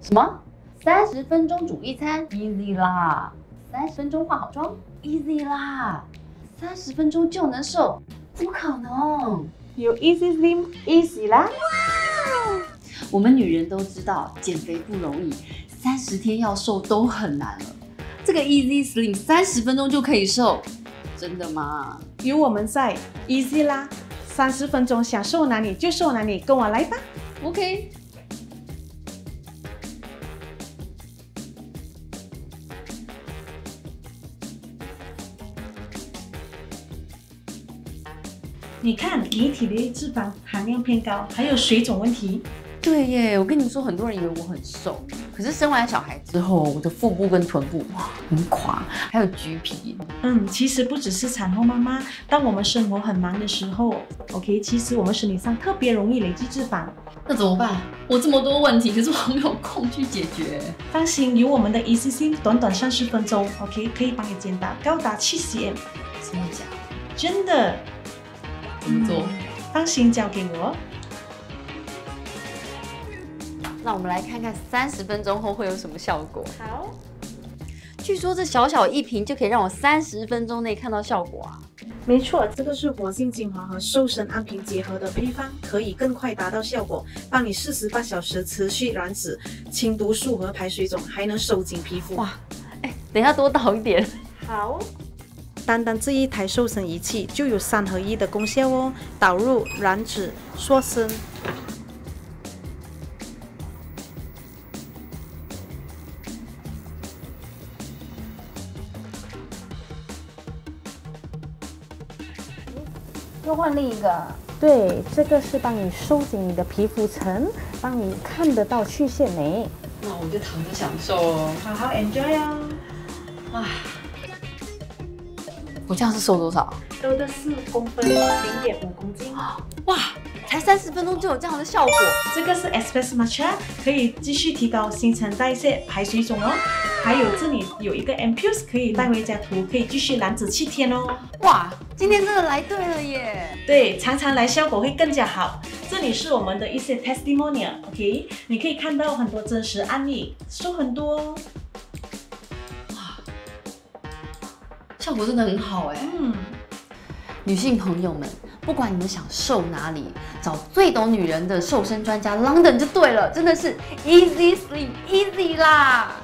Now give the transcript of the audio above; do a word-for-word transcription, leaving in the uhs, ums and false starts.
什么？三十分钟煮一餐 ，easy 啦！三十分钟化好妆 ，easy 啦！三十分钟就能瘦，怎么可能？ 有 ezSlim easy 啦！ 我们女人都知道减肥不容易，三十天要瘦都很难了。这个 ezSlim 三十分钟就可以瘦，真的吗？ 有我们在 easy 啦！三十分钟想瘦哪里就瘦哪里，跟我来吧。 OK。 你看，你体内脂肪含量偏高，还有水肿问题。 对耶，我跟你说，很多人以为我很瘦，可是生完小孩之后，我的腹部跟臀部哇很垮，还有橘皮。 嗯，其实不只是产后妈妈，当我们生活很忙的时候 ，OK， 其实我们身体上特别容易累积脂肪。 那怎么办？我这么多问题，可是我没有空去解决。 放心，有我们的 ezSlim， 短短三十分钟 ，OK， 可以帮你减到高达七 cm。 真的假的？ 真的。 怎么做？ 放心，交给我。 那我们来看看三十分钟后会有什么效果。 好。 据说这小小一瓶就可以让我三十分钟内看到效果啊！ 没错，这个是活性精华和瘦身安瓶结合的配方，可以更快达到效果，帮你四十八小时持续燃脂、清毒素和排水肿，还能收紧皮肤。 哇，哎，等一下多倒一点。 好。单单这一台瘦身仪器就有三合一的功效哦，导入、燃脂、塑身。 又换另一个。对，这个是帮你收紧你的皮肤层，帮你看得到曲线美。 那我就躺着享受哦， 好好 enjoy 哦。 唉。我这样是瘦多少？ 瘦的四公分，零点五公斤。 哇，才三十分钟就有这样的效果。 这个是 espresso matcha， 可以继续提高新陈代谢、排水肿哦。还有这里有一个 ampoules 可以带回家涂，可以继续燃脂七天哦。 哇，今天真的来对了耶！ 对，常常来效果会更加好。这里是我们的一些 testimonial，OK， 你可以看到很多真实案例，瘦很多哦。 效果真的很好哎，嗯，女性朋友们，不管你们想瘦哪里，找最懂女人的瘦身专家 London 就对了，真的是 ezSlim easy 啦。